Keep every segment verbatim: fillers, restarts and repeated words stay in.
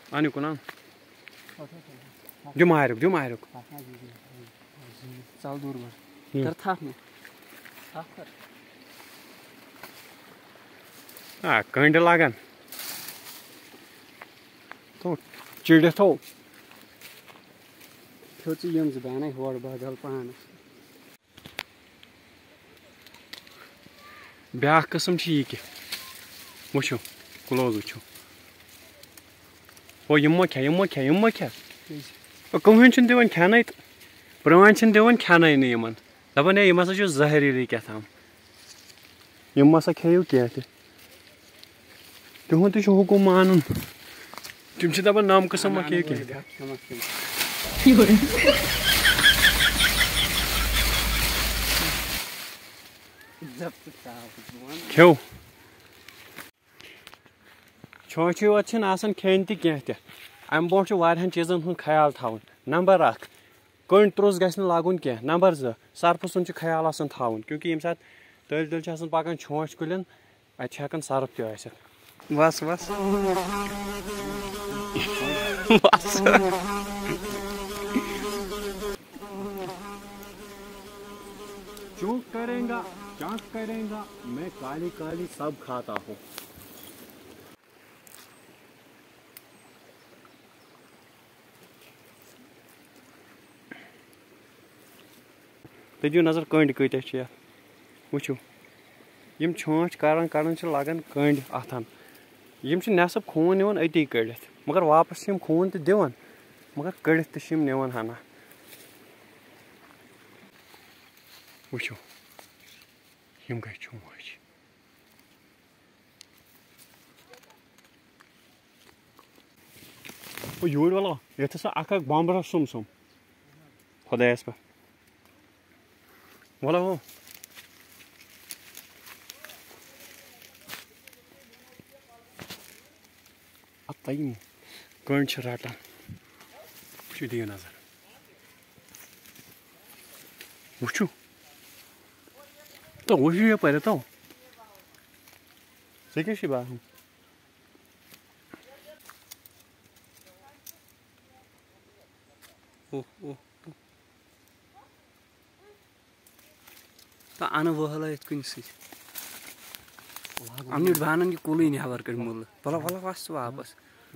Ani kunan. Jumayruk, jumayruk. Sal dur var. Ter thak mı? Thak कर. Ha, कंड लागन. तो चिड़े तो. Kötü yem zibane hor badal pan. ब्याह कस्म छी के. वुचो, क्लोज वुचो. O यम क्या यम क्या यम क्या. O कहन छन दिवन खानै प्रमाण छन दिवन खानै नै यमन. दपन ए यमसा छ जहरीली क्या थाम. यमसा खेयु क्या ते. तुम तो हुकुम मानुन तुम छ दपन नाम कसम मा के के खेव छोचु अच्छन आसन खेन ति केह ते अम बोट वारहन चीजन हुन ख्याल थावन नंबर एक कंड त्रोस गस न लागुन के नंबर दो सर्फ सुन छ ख्याल आसन थावन क्योंकि यम साथ तल तल छ आसन पाकन छोच कुलन अच्छा हकन सर्फ ते आसे बस बस बस चूक करेगा चाक करेगा मैं काली काली सब खाता हूँ तजो नजर कंड कत वुचो यम छोच करान करान छ लगन कंड अथन यम छ नेसब खून निवन अति कड़ित मगर वापस यम खून ते दिवन मगर कड़ित ते यम निवन हना वुचो यम गई छोच ओ योर वाला ये तो सा आका बॉम्बर सुम सुम खुदायस पे वाला हो Atayım. Gönç rata. Şu diyor nazar. Uçu. तो वही है पहले तो सही सी बात है ओ ओ तो आना वो हला इतकुन सी हमने बानन की कोली नहीं हवर कर मूल भला भला वास वापस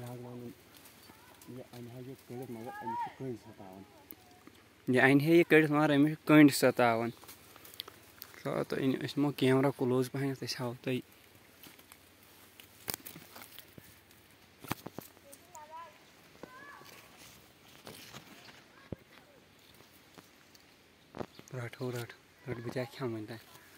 ये आइन है ये कड़ मार अमे कंड सतावन तो इन इसमो कैमरा क्लोज पहन तो छाव तो रट हो रट रट बजा क्या मनता है